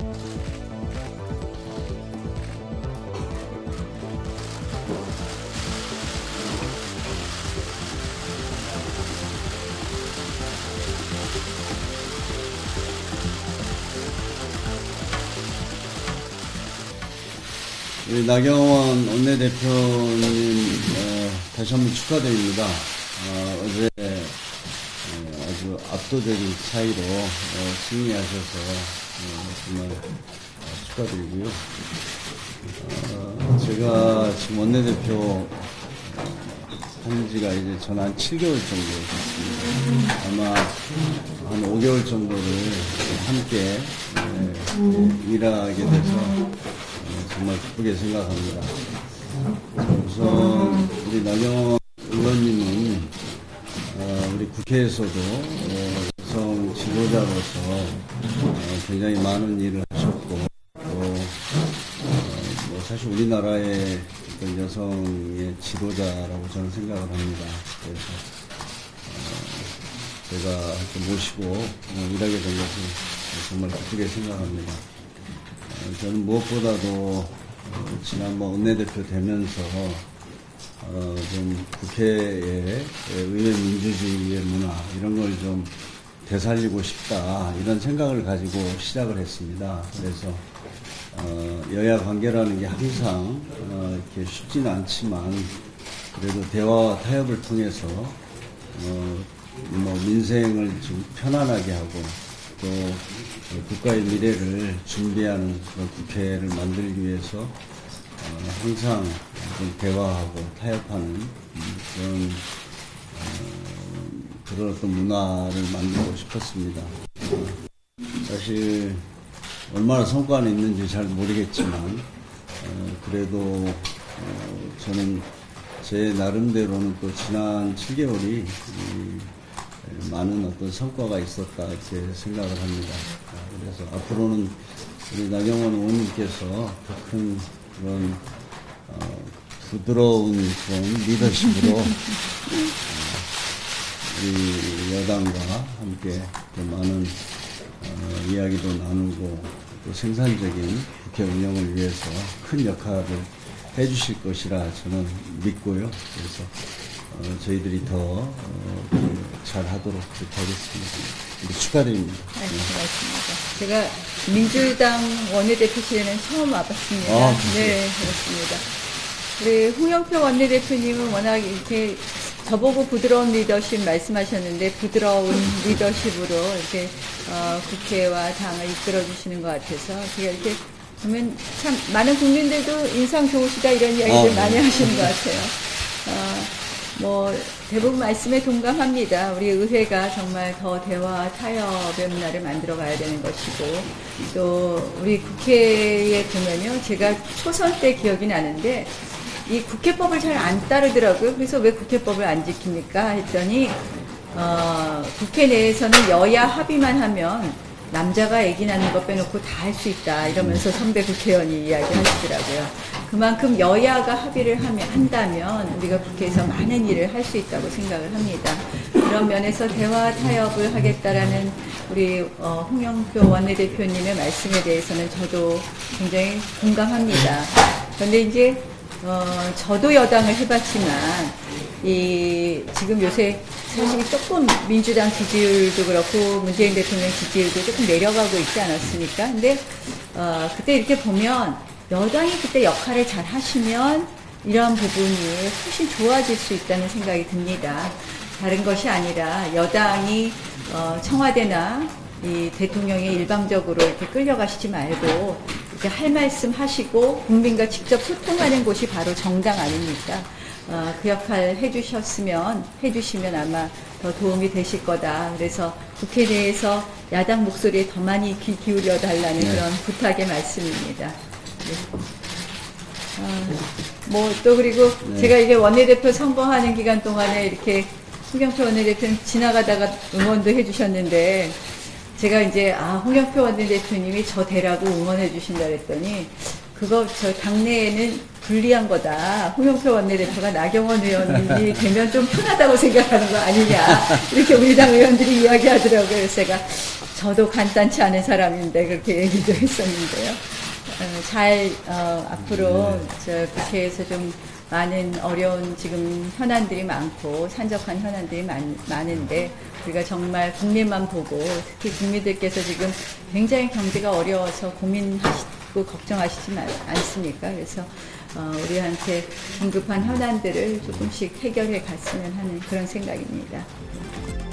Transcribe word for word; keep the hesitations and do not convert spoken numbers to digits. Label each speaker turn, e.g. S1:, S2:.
S1: 우리 나경원 원내대표님 어, 다시 한번 축하드립니다. 어, 어제 어, 아주 압도적인 차이로 어, 승리하셔서 어, 정말 어, 축하드리고요. 어, 제가 지금 원내대표 한 지가 이제 전 한 칠 개월 정도 됐습니다. 아마 한 오 개월 정도를 함께 네, 일하게 돼서 정말 기쁘게 생각합니다. 우선 우리 나경원 의원님은 어, 우리 국회에서도 어, 여성 지도자로서 어, 굉장히 많은 일을 하셨고 또 어, 뭐 사실 우리나라의 어떤 여성의 지도자라고 저는 생각을 합니다. 그래서 어, 제가 이렇게 모시고 어, 일하게 된 것을 정말 기쁘게 생각합니다. 저는 무엇보다도 지난번 원내대표 되면서 어 좀 국회의 의회 민주주의의 문화 이런 걸 좀 되살리고 싶다 이런 생각을 가지고 시작을 했습니다. 그래서 어 여야 관계라는 게 항상 어 이렇게 쉽지는 않지만 그래도 대화와 타협을 통해서 어 뭐 민생을 좀 편안하게 하고 또 국가의 미래를 준비하는 그런 국회를 만들기 위해서 어, 항상 좀 대화하고 타협하는 그런 어, 그런 어떤 문화를 만들고 싶었습니다. 어, 사실 얼마나 성과는 있는지 잘 모르겠지만 어, 그래도 어, 저는 제 나름대로는 또 지난 칠 개월이 많은 어떤 성과가 있었다 이렇게 생각을 합니다. 그래서 앞으로는 우리 나경원 의원님께서 더 큰 그런 어, 부드러운 그런 리더십으로 어, 우리 여당과 함께 더 많은 어, 이야기도 나누고 또 생산적인 국회 운영을 위해서 큰 역할을 해주실 것이라 저는 믿고요. 그래서 어, 저희들이 더 어, 잘하도록 그렇게 하겠습니다. 축하드립니다.
S2: 네, 고맙습니다. 제가 민주당 원내대표실에는 처음 와봤습니다.
S1: 아,
S2: 네, 그렇습니다. 우리 홍영표 원내대표님은 워낙 이렇게 저보고 부드러운 리더십 말씀하셨는데 부드러운 리더십으로 이렇게 어, 국회와 당을 이끌어 주시는 것 같아서 제가 이렇게 보면 참 많은 국민들도 인상 좋으시다 이런 이야기들 아, 많이 네. 하시는 것 같아요. 어, 뭐 대부분 말씀에 동감합니다. 우리 의회가 정말 더 대화 타협의 문화를 만들어 가야 되는 것이고 또 우리 국회에 보면요. 제가 초선 때 기억이 나는데 이 국회법을 잘 안 따르더라고요. 그래서 왜 국회법을 안 지킵니까? 했더니 어, 국회 내에서는 여야 합의만 하면 남자가 애기 낳는 거 빼놓고 다 할 수 있다 이러면서 선배 국회의원이 이야기하시더라고요. 그만큼 여야가 합의를 하면, 한다면 우리가 국회에서 많은 일을 할 수 있다고 생각을 합니다. 그런 면에서 대화 타협을 하겠다라는 우리 어, 홍영표 원내대표님의 말씀에 대해서는 저도 굉장히 공감합니다. 그런데 이제 어, 저도 여당을 해봤지만 이 지금 요새 사실 조금 민주당 지지율도 그렇고 문재인 대통령 지지율도 조금 내려가고 있지 않았습니까? 근데 어, 그때 이렇게 보면 여당이 그때 역할을 잘 하시면 이러한 부분이 훨씬 좋아질 수 있다는 생각이 듭니다. 다른 것이 아니라 여당이 어, 청와대나 이 대통령이 일방적으로 이렇게 끌려가시지 말고 이렇게 할 말씀 하시고 국민과 직접 소통하는 곳이 바로 정당 아닙니까? 어, 그 역할 해주셨으면, 해주시면 아마 더 도움이 되실 거다. 그래서 국회 내에서 야당 목소리에 더 많이 귀 기울여 달라는 네. 그런 부탁의 말씀입니다. 네. 어, 뭐 또 그리고 네. 제가 이게 원내대표 선거하는 기간 동안에 이렇게 홍영표 원내대표는 지나가다가 응원도 해주셨는데 제가 이제 아 홍영표 원내대표님이 저 되라고 응원해 주신다 그랬더니 그거 저 당내에는 불리한 거다. 홍영표 원내대표가 나경원 의원이 되면 좀 편하다고 생각하는 거 아니냐. 이렇게 우리 당 의원들이 이야기하더라고요. 그래서 제가 저도 간단치 않은 사람인데 그렇게 얘기도 했었는데요. 어, 잘 어, 앞으로 저 국회에서 좀 많은 어려운 지금 현안들이 많고 산적한 현안들이 많, 많은데 우리가 정말 국민만 보고 특히 국민들께서 지금 굉장히 경제가 어려워서 고민하시고 걱정하시지 않습니까? 그래서 어, 우리한테 긴급한 현안들을 조금씩 해결해 갔으면 하는 그런 생각입니다.